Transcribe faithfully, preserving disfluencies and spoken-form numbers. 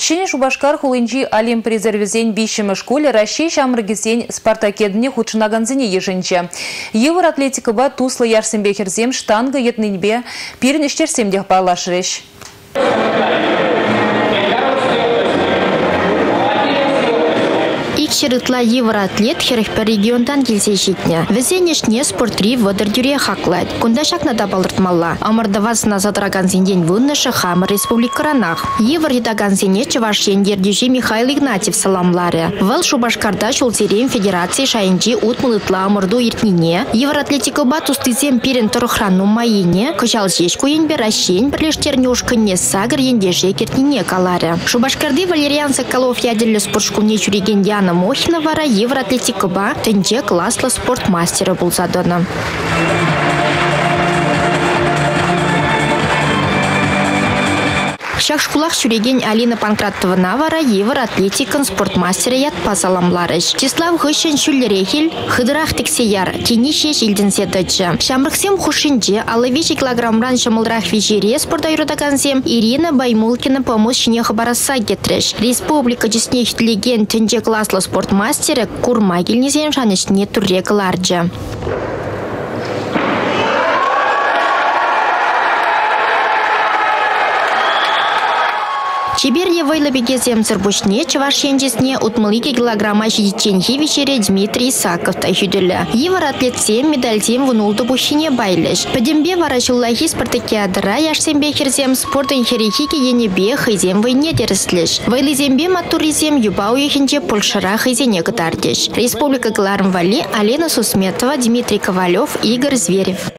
Шине Шубашкар хулынчи Олимп резервизен бишемі школе Россия шамрыгезен Спартакедіне худшынаганзыне ежінче. Евр атлетикаба туслы ярсенбехерзем штанга етнынбе пирін іштерсемдех парлашырыш. Шерытла евроатлет херехпер региондан келсе жетіне. Візенешне спортри вадыр дүре хақлайд. Кунда шақна да балыртмалла. Амырдавасына задраган зенден выннышы хамыр республикаранах. Евр едаган зене Чувашен ердюжи Михаил Игнатьев саламлары. Вал Шубашкарда шулцерем федерации шайынчи утмылытла амырду иртнине. Евроатлетика батустызем пирен тұрыхрану майыне. Кычал жешку енбе Рашен бірлештерне ушкынне сагыр ендеже кертнине калары. Шубашкарды Валериан Соколов ядерлі спортшкуне чуреген Яна Мохина вара евроатлетикаба тенде класслы спортмастера булзадыны. Шақшқулақ сүреген Алина Панкратовна вара евроатлетикан спортмастера ятпа саламларыш. Числав ғышын шүллерехіл хыдырақ тексеяр, кенеше жилденсе дычы. Шамрықсем хушинже алывеші килограммран шамылрақ вежере спорта юрдаганзем Ирина Баймулкина помощне хабараса гетреш. Республика жеснештілеген тенде класслы спортмастера курмагелнезем шанышне турре кыларджы. Чеберье вайлабегезем цербушне Чувашенжесне утмылыки килограмма жидиченхи вечере Дмитрий Исаков тайхюделя. Евроатлетсем медальтем вунулды бушине байлеш. Падембе варашуллахи спартакиадыра яшсембехерзем спортын херехики енебе хызем войне дерслеш. Вайлызембе матуризем юбау ехенче Польшара хызене кытардеш. Республика Галармвали Алена Сусметова, Дмитрий Ковалев, Игорь Зверев.